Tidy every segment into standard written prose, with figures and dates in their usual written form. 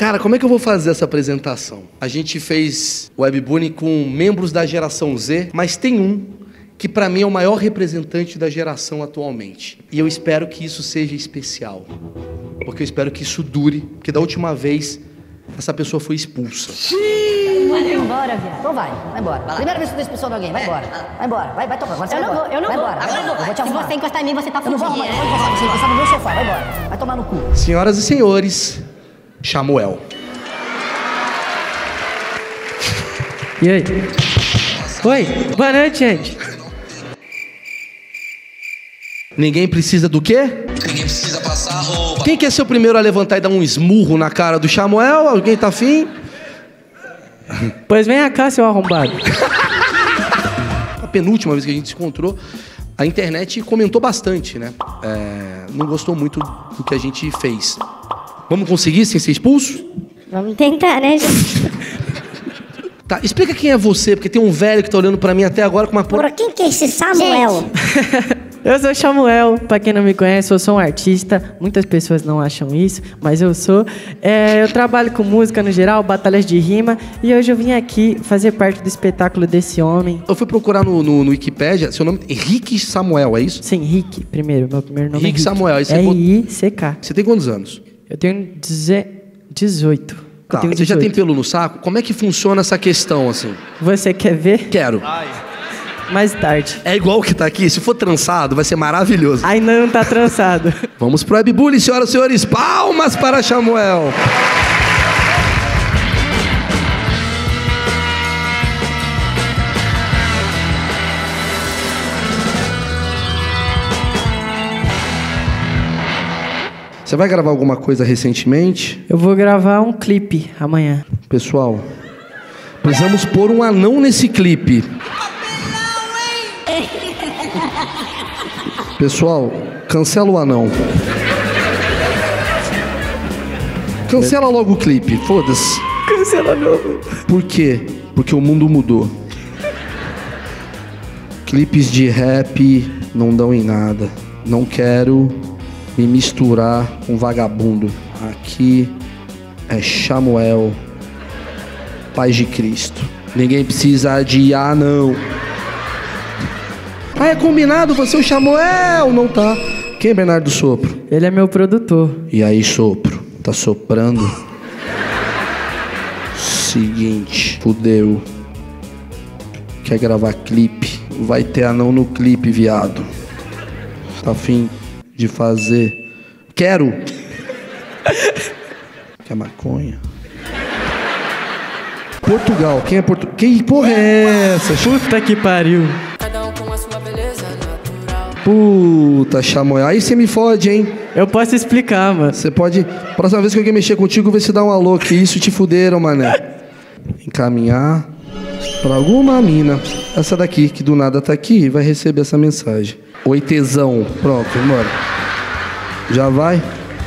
Cara, como é que eu vou fazer essa apresentação? A gente fez o Webbullying com membros da geração Z, mas tem um que pra mim é o maior representante da geração atualmente. E eu espero que isso seja especial. Porque eu espero que isso dure, porque da última vez essa pessoa foi expulsa. Vai embora, viado. Então vai embora. Primeira vez que tu expulsou alguém, vai embora. Vai embora, vai tomar. Agora Eu não vou. Vai embora. Eu vou te arrumar. Se você encostar em mim, você tá Eu não fudido. vou arrumar, pode encostar. Você está no meu sofá, vai embora. Vai tomar no cu. Senhoras e senhores, Samuel. E aí? Oi, boa noite, gente. Ninguém precisa do quê? Ninguém precisa passar roupa. Quem quer ser o primeiro a levantar e dar um esmurro na cara do Samuel? Alguém tá afim? Pois vem cá, seu arrombado. A penúltima vez que a gente se encontrou, a internet comentou bastante, né? Não gostou muito do que a gente fez. Vamos conseguir sem ser expulso? Vamos tentar, né, gente? Tá, explica quem é você, porque tem um velho que tá olhando pra mim até agora com uma Por quem que é esse Samuel? Eu sou Samuel, pra quem não me conhece, eu sou um artista. Muitas pessoas não acham isso, mas eu sou. Eu trabalho com música no geral, batalhas de rima, e hoje eu vim aqui fazer parte do espetáculo desse homem. Eu fui procurar no Wikipédia, seu nome é Rick Samuel, é isso? Sim, Rick, primeiro, meu primeiro nome é Rick. Samuel, aí você R-I-C-K. Você tem quantos anos? Eu tenho 18. Tá, eu tenho você 18. já tem pelo no saco? Como é que funciona essa questão, assim? Você quer ver? Quero. Mais tarde. É igual o que tá aqui, se for trançado, vai ser maravilhoso. Ainda não tá trançado. Vamos pro Webbullying, senhoras e senhores. Palmas para Samuel. Você vai gravar alguma coisa recentemente? Eu vou gravar um clipe amanhã. Pessoal, precisamos pôr um anão nesse clipe. Pessoal, cancela o anão. Cancela logo o clipe, foda-se. Cancela novo. Por quê? Porque o mundo mudou. Clipes de rap não dão em nada. Não quero me misturar com vagabundo. Aqui é Samuel, Paz de Cristo. Ninguém precisa adiar, não. Ah, é combinado, você é o Samuel, não tá? Quem é Bernardo Sopro? Ele é meu produtor. E aí, Sopro? Tá soprando? Seguinte, fudeu. Quer gravar clipe? Vai ter anão no clipe, viado. Tá afim de fazer? Quero! Quer maconha? Portugal, quem é Portugal? Que porra é essa? Puta que pariu. Puta, Samuel. Aí você me fode, hein? Eu posso explicar, mano. Você pode... Próxima vez que alguém mexer contigo, vê se dá um alô, que isso te fuderam, mané. Encaminhar pra alguma mina. Essa daqui, que do nada tá aqui, vai receber essa mensagem. Oi, tesão. Pronto, bora. Já vai?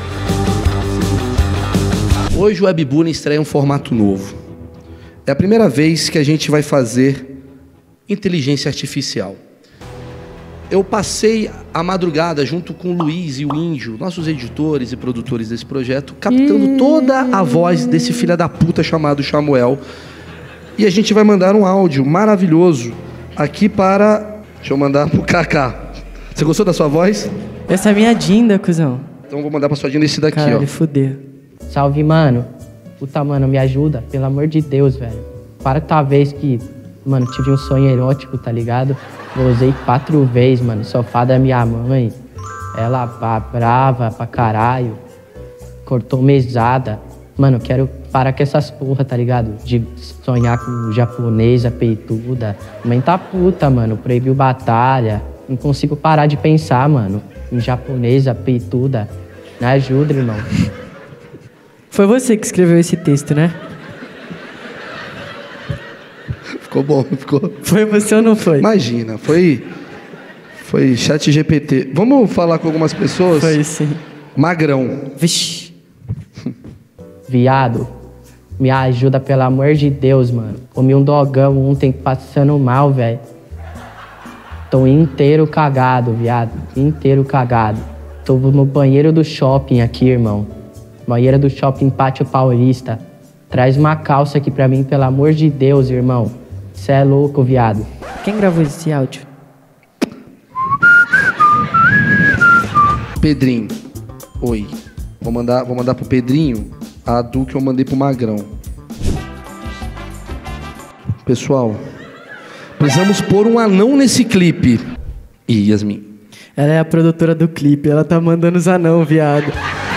Hoje o Webbullying estreia um formato novo. É a primeira vez que a gente vai fazer inteligência artificial. Eu passei a madrugada junto com o Luiz e o Índio, nossos editores e produtores desse projeto, captando toda a voz desse filho da puta chamado Samuel. E a gente vai mandar um áudio maravilhoso aqui para... Deixa eu mandar pro Kaká. Você gostou da sua voz? Essa é a minha Dinda, cuzão. Então eu vou mandar pra sua Dinda esse daqui, Caralho, ó. fudeu. Salve, mano. Puta, mano, me ajuda. Pelo amor de Deus, velho. Quarta vez que, mano, tive um sonho erótico, tá ligado? Eu usei 4 vezes, mano. Sofá da minha mãe. Ela brava pra caralho. Cortou mesada. Mano, quero parar com essas porra, tá ligado? De sonhar com japonesa peituda. Mãe tá puta, mano. Proibiu batalha. Não consigo parar de pensar, mano. Em japonesa peituda. Me ajuda, irmão. Foi você que escreveu esse texto, né? Ficou bom, ficou. Foi você ou não foi? Imagina, foi chat GPT. Vamos falar com algumas pessoas? Foi sim. Magrão. Vixe. Viado, me ajuda, pelo amor de Deus, mano. Comi um dogão ontem passando mal, velho. Tô inteiro cagado, viado. Inteiro cagado. Tô no banheiro do shopping aqui, irmão. Banheira do Shopping Pátio Paulista. Traz uma calça aqui pra mim, pelo amor de Deus, irmão. Cê é louco, viado. Quem gravou esse áudio? Pedrinho. Oi. Vou mandar pro Pedrinho a do que eu mandei pro Magrão. Pessoal, precisamos pôr um anão nesse clipe. E Yasmin? Ela é a produtora do clipe, ela tá mandando os anão, viado.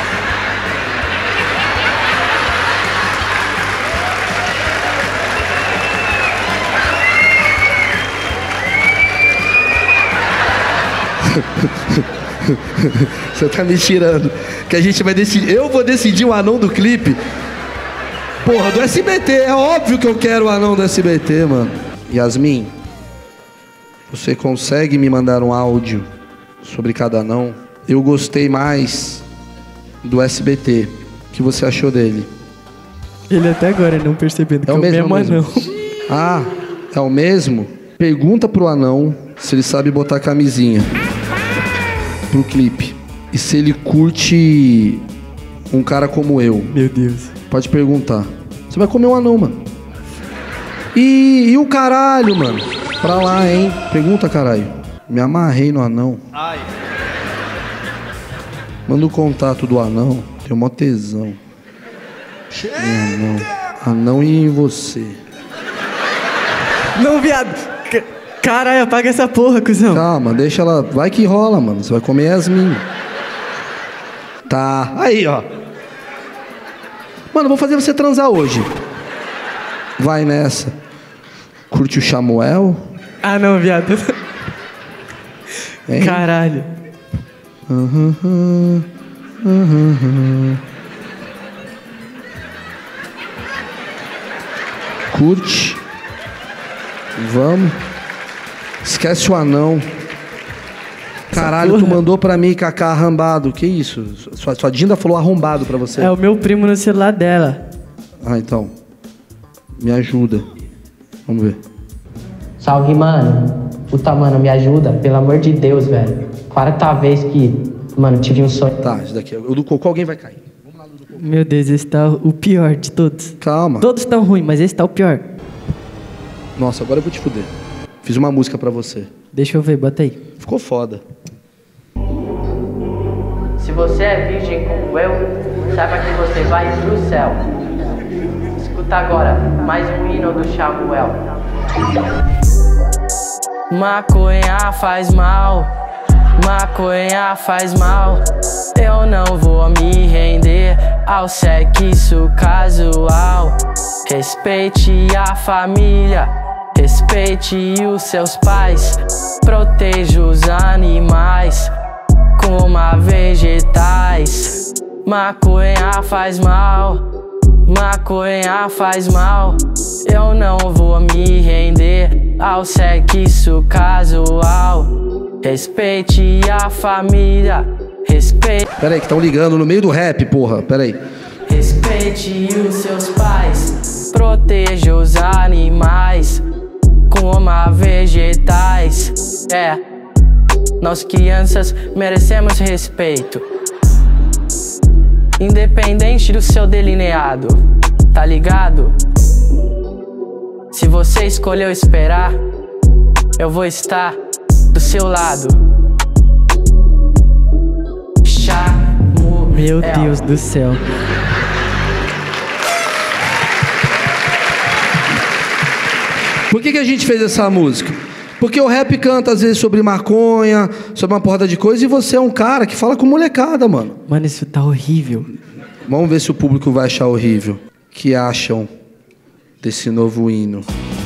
Você tá me tirando. Que a gente vai decidir. Eu vou decidir o anão do clipe. Porra, do SBT. É óbvio que eu quero o anão do SBT, mano. Yasmin, você consegue me mandar um áudio sobre cada anão? Eu gostei mais do SBT. O que você achou dele? Ele até agora não percebendo que É o mesmo anão. Ah, é o mesmo? Pergunta pro anão se ele sabe botar camisinha pro clipe. E se ele curte um cara como eu. Meu Deus. Pode perguntar. Você vai comer um anão, mano. E o caralho, mano? Pra lá, hein? Pergunta, caralho. Me amarrei no anão. Ai. Manda o contato do anão. Tenho mó tesão. Anão. Anão e você. Não, viado. Caralho, apaga essa porra, cuzão. Calma, deixa ela... Vai que rola, mano. Você vai comer Yasmin. Tá. Aí, ó. Mano, vou fazer você transar hoje. Vai nessa. Curte o Samuel? Ah, não, viado. Hein? Caralho. Curte. Vamos. Esquece o anão. Caralho, tu mandou pra mim, Kaká, arrombado. Que isso? Sua Dinda falou arrombado pra você. É o meu primo no celular dela. Ah, então. Me ajuda. Vamos ver. Salve, mano. Puta, mano, me ajuda. Pelo amor de Deus, velho. Quarta vez que, mano, tive um sonho. Tá, esse daqui. O do cocô, alguém vai cair. Meu Deus, esse tá o pior de todos. Calma. Todos estão ruins, mas esse tá o pior. Nossa, agora eu vou te fuder. Fiz uma música pra você. Deixa eu ver, bota aí. Ficou foda. Se você é virgem como eu, saiba que você vai pro céu. Escuta agora, mais um hino do Samuel. Maconha faz mal, maconha faz mal. Eu não vou me render ao sexo casual. Respeite a família, respeite os seus pais. Proteja os animais, coma vegetais. Maconha faz mal, maconha faz mal. Eu não vou me render ao sexo casual. Respeite a família, respeite. Pera aí, que estão ligando no meio do rap, porra. Pera aí. Respeite os seus pais, proteja os animais, coma vegetais. É, nós crianças merecemos respeito, independente do seu delineado, tá ligado? Se você escolheu esperar, eu vou estar do seu lado. Meu Deus do céu. Por que a gente fez essa música? Porque o rap canta às vezes sobre maconha, sobre uma porrada de coisa, e você é um cara que fala com molecada, mano. Mano, isso tá horrível. Vamos ver se o público vai achar horrível. O que acham desse novo hino?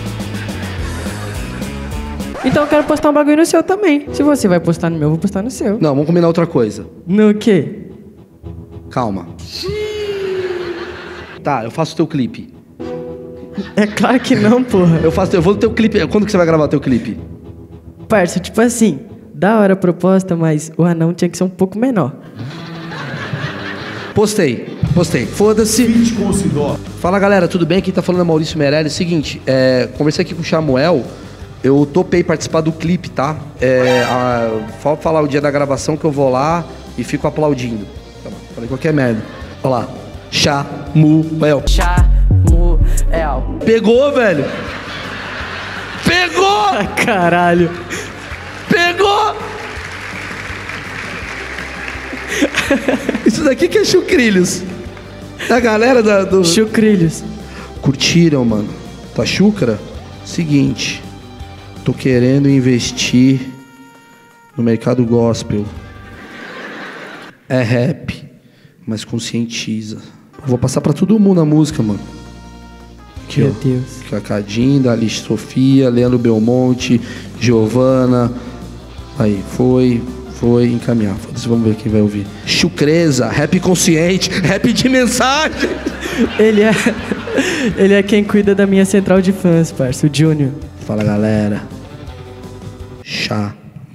Então eu quero postar um bagulho no seu também. Se você vai postar no meu, eu vou postar no seu. Não, vamos combinar outra coisa. No quê? Calma. Tá, eu faço o teu clipe. É claro que não, porra. Eu vou no teu clipe. Quando que você vai gravar o teu clipe? Parça, tipo assim, da hora a proposta, mas o anão tinha que ser um pouco menor. Postei. Foda-se. Fala, galera, tudo bem? Quem tá falando é Maurício Meirelles. Seguinte, conversei aqui com o Samuel. Eu topei participar do clipe, tá? Falar o dia da gravação que eu vou lá e fico aplaudindo. Tá bom, falei qualquer merda. Olha lá. Samuel. Samuel. Pegou, velho. Pegou! Caralho. Pegou! Isso daqui que é chucrilhos. A galera do... Chucrilhos. Curtiram, mano? Tua chúcara? Seguinte. Tô querendo investir no mercado gospel. É rap, mas conscientiza. Vou passar pra todo mundo a música, mano. Aqui, Meu ó. Deus. Cacadinda, Alice Sofia, Leandro Belmonte, Giovana. Aí, foi encaminhar. Foda-se, vamos ver quem vai ouvir. Chucreza, rap consciente, rap de mensagem. Ele é quem cuida da minha central de fãs, parça, o Júnior. Fala, galera. Samuel.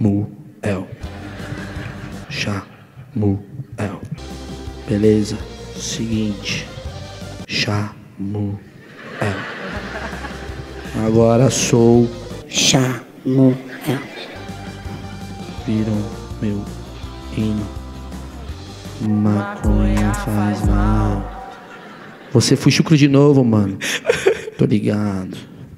Samuel. Beleza? Seguinte. Samuel. Agora sou Samuel. Viram meu hino. Maconha faz mal. Você foi chucro de novo, mano. Tô ligado.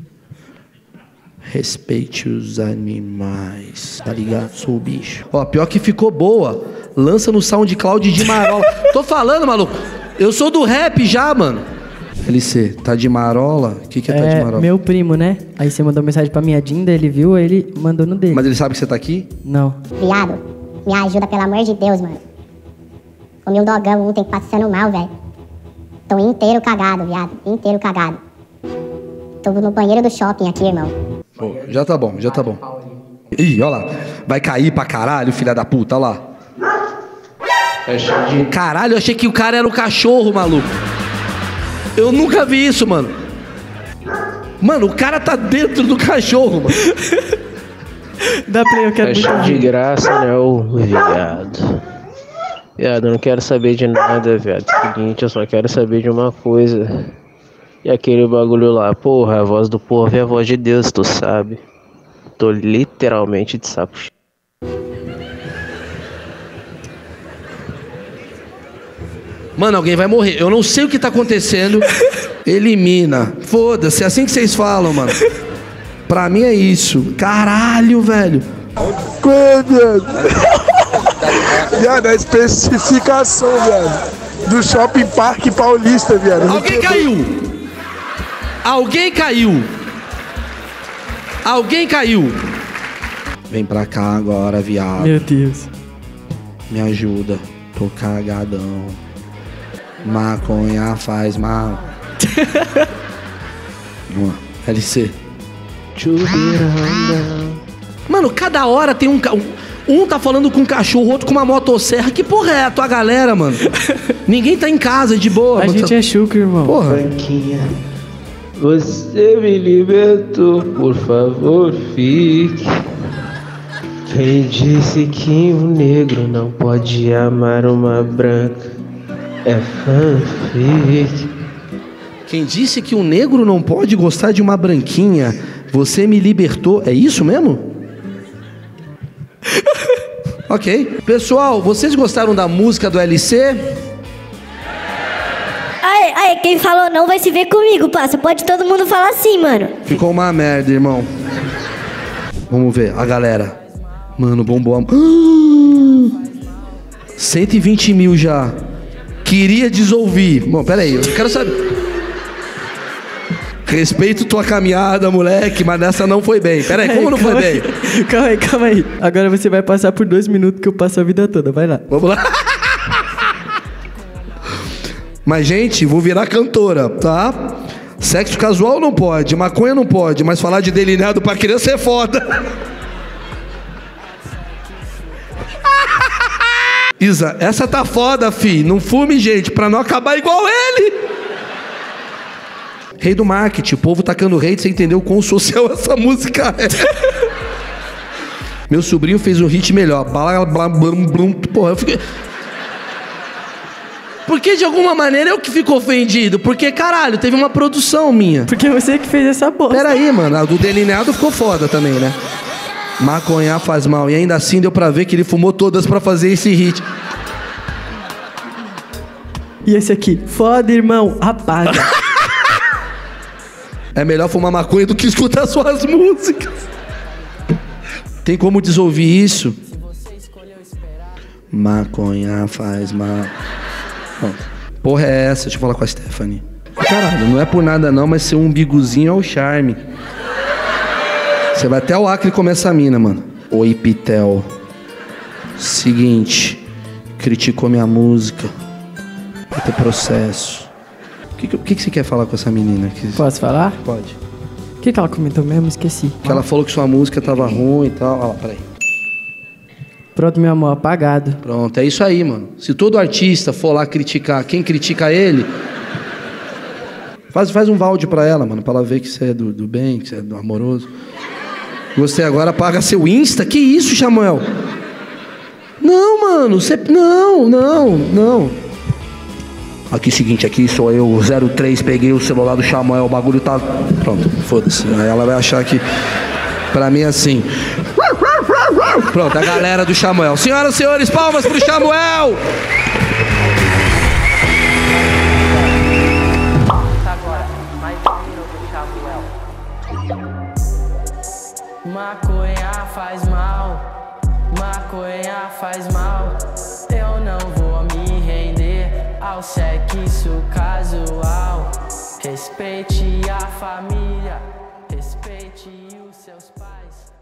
Respeite os animais. Tá ligado? Sou o bicho. Ó, pior que ficou boa. Lança no SoundCloud de Marola. Tô falando, maluco. Eu sou do rap já, mano. LC, tá de marola? O que é tá de marola? Meu primo, né? Aí você mandou mensagem pra minha Dinda, ele viu, aí ele mandou no dele. Mas ele sabe que você tá aqui? Não. Viado, me ajuda, pelo amor de Deus, mano. Comi um dogão ontem passando mal, velho. Tô inteiro cagado, viado. Inteiro cagado. Tô no banheiro do shopping aqui, irmão. Pô, já tá bom, já tá bom. Ih, olha lá. Vai cair pra caralho, filha da puta, olha lá. Caralho, eu achei que o cara era o cachorro, maluco. Eu nunca vi isso, mano. Mano, o cara tá dentro do cachorro, mano. Dá play, eu quero Achar de graça, né, ô viado. Viado, eu não quero saber de nada, viado. Seguinte, eu só quero saber de uma coisa. E aquele bagulho lá, porra, a voz do povo é a voz de Deus, tu sabe. Tô literalmente de saco cheio. Mano, alguém vai morrer. Eu não sei o que tá acontecendo. Elimina. Foda-se, é assim que vocês falam, mano. Pra mim é isso. Caralho, velho. Viado, a especificação, viado. Do Shopping Parque Paulista, viado. Alguém caiu. Alguém caiu. Alguém caiu. Vem pra cá agora, viado. Meu Deus. Me ajuda. Tô cagadão. Maconha faz mal. LC. Mano, cada hora tem um tá falando com um cachorro, outro com uma motosserra. Que porra é a tua galera, mano? Ninguém tá em casa, de boa. A gente é chucro, irmão. Porra. Branquinha, você me libertou, por favor, fique. Quem disse que um negro não pode amar uma branca é fanfic. Quem disse que um negro não pode gostar de uma branquinha, você me libertou. É isso mesmo? Ok. Pessoal, vocês gostaram da música do LC? Aí, quem falou não vai se ver comigo, parça. Pode todo mundo falar assim, mano. Ficou uma merda, irmão. Vamos ver, a galera. Mano, bombou. 120 mil já. Queria desouvir. Bom, peraí, eu quero saber. Respeito tua caminhada, moleque, mas nessa não foi bem. Peraí, como não foi bem? Calma aí. Agora você vai passar por 2 minutos que eu passo a vida toda. Vai lá. Vamos lá. Mas, gente, vou virar cantora, tá? Sexo casual não pode, maconha não pode, mas falar de delineado pra criança é foda. Isa, essa tá foda, fi. Não fume, gente, pra não acabar igual ele. Rei do marketing, o povo tacando hate sem entender o quão social essa música é. Meu sobrinho fez um hit melhor. Porra, eu fiquei... Porque de alguma maneira eu que fico ofendido. Porque, caralho, teve uma produção minha. Porque você que fez essa bosta. Pera aí, mano, a do delineado ficou foda também, né? Maconhar faz mal. E ainda assim deu pra ver que ele fumou todas pra fazer esse hit. E esse aqui, foda, irmão, apaga. É melhor fumar maconha do que escutar suas músicas. Tem como desouvir isso? Maconha faz mal. Porra é essa? Deixa eu falar com a Stephanie. Caralho, não é por nada não, mas seu umbigozinho é o charme. Você vai até o Acre comer essa mina, mano. Oi, Pitel. Seguinte, criticou minha música. Vai ter processo. O que você quer falar com essa menina? Posso falar? Pode. O que ela comentou mesmo? Esqueci. Que ela falou que sua música tava ruim e tal. Olha lá, peraí. Pronto, meu amor, apagado. Pronto, é isso aí, mano. Se todo artista for lá criticar quem critica ele, faz um áudio pra ela, mano, pra ela ver que você é do bem, que você é do amoroso. Você agora apaga seu Insta? Que isso, Samuel? Não, mano, você... Não. Aqui, seguinte, aqui sou eu, 03, peguei o celular do Samuel, o bagulho tá... Pronto, foda-se. Aí ela vai achar que... Pra mim é assim... Pronto, a galera do Samuel. Senhoras e senhores, palmas pro Samuel! Agora, mais um do Samuel. Maconha faz mal, maconha faz mal. Eu não vou me render ao sexo casual. Respeite a família, respeite os seus pais.